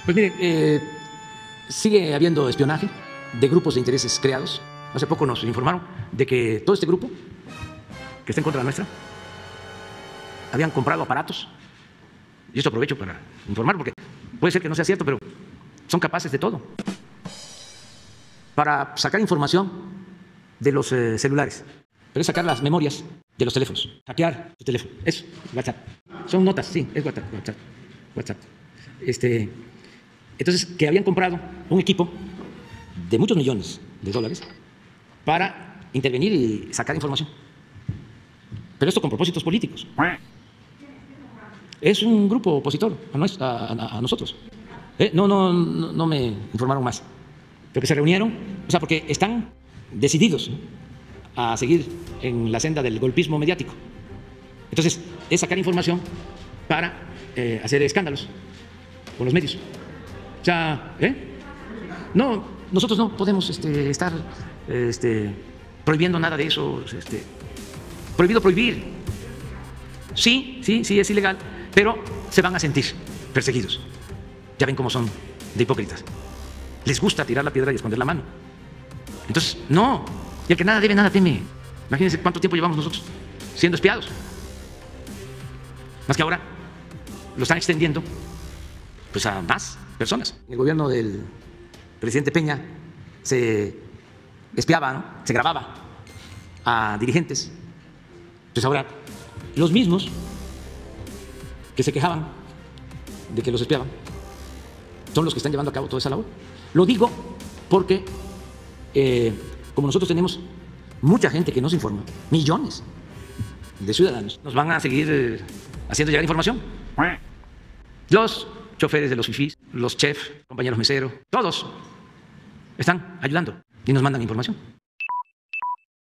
Pues mire, sigue habiendo espionaje de grupos de intereses creados. Hace poco nos informaron de que todo este grupo, que está en contra de la nuestra, habían comprado aparatos. Y esto aprovecho para informar, porque puede ser que no sea cierto, pero son capaces de todo. Para sacar información de los celulares, pero es sacar las memorias de los teléfonos, hackear tu teléfono. Es WhatsApp. Son notas, sí, es WhatsApp. Entonces, que habían comprado un equipo de muchos millones de dólares para intervenir y sacar información. Pero esto con propósitos políticos. Es un grupo opositor a nosotros. No me informaron más. Pero que se reunieron, o sea, porque están decididos a seguir en la senda del golpismo mediático. Entonces, es sacar información para hacer escándalos con los medios. O sea, no, nosotros no podemos estar prohibiendo nada de eso. Prohibido prohibir. Sí, es ilegal, pero se van a sentir perseguidos. Ya ven cómo son de hipócritas. Les gusta tirar la piedra y esconder la mano. Entonces, no. Y el que nada debe, nada teme. Imagínense cuánto tiempo llevamos nosotros siendo espiados. Más que ahora lo están extendiendo pues a más personas. En el gobierno del presidente Peña se espiaba, ¿no? Se grababa a dirigentes. Pues ahora los mismos que se quejaban de que los espiaban son los que están llevando a cabo toda esa labor. Lo digo porque como nosotros tenemos mucha gente que nos informa, millones de ciudadanos, nos van a seguir haciendo llegar información. Los choferes de los fifís, los chefs, compañeros meseros, todos están ayudando y nos mandan información.